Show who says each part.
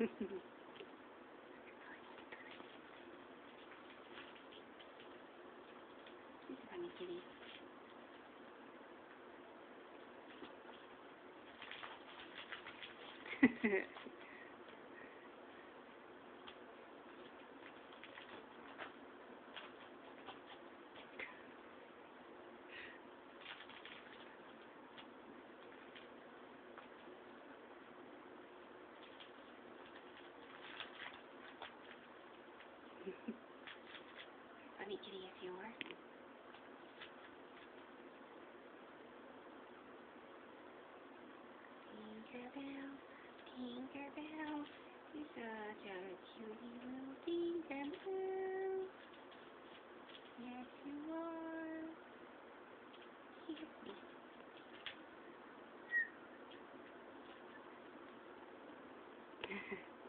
Speaker 1: He's a funny kitty. Funny kitty as you are. Tinkerbelle, Tinkerbelle, you're such a cutie little Tinkerbelle. Yes, you are. Yes.